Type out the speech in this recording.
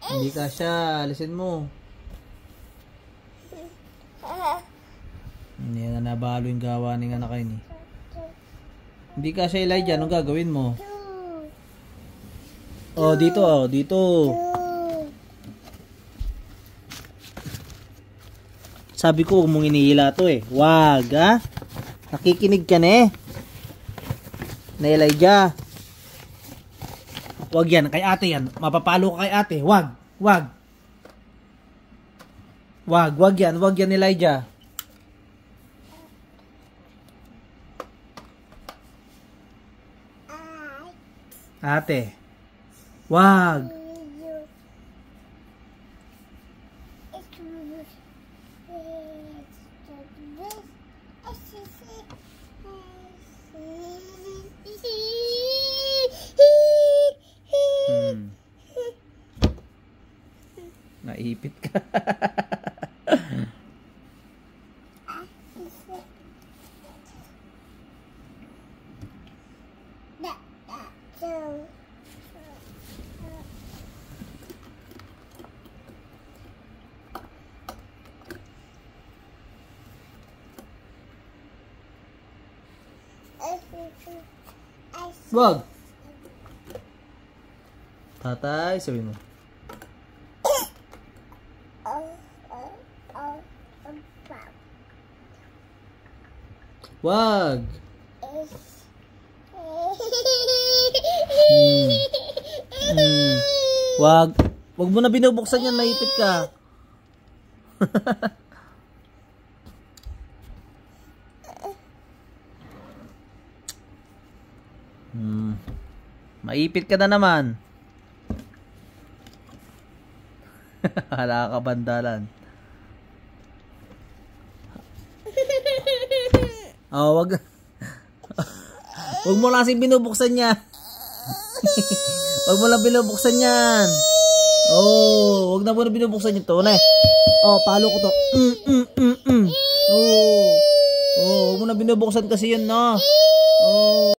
Hindi kasya. Alisin mo. Hindi na nabalo yung gawa ng anak kayo ni. Hindi kasya, Elijah. Anong gagawin mo? Oh, dito. Oh, dito. Sabi ko, huwag mong inihila to eh. Wag, ha? Nakikinig ka na eh. Na Elijah. Wag yan. Kay ate yan. Mapapalo ka kay ate. Wag. Wag. Wag. Wag yan. Wag yan, Elijah. Ate. Wag. Naipit ka. Wag. Tatay, sabihin mo. Wag. Wag. Wag mo na binubuksan yan, maipit ka. Maipit ka na naman. Hala ka bandalan. Oh, wag. Wag mo lang binubuksan niya. Wag mo lang binubuksan yan. Oh, wag na mo na binubuksan ito, na. Oh, palo ko to. Oh. Oh, wag mo na binubuksan kasi yun, no. Oh.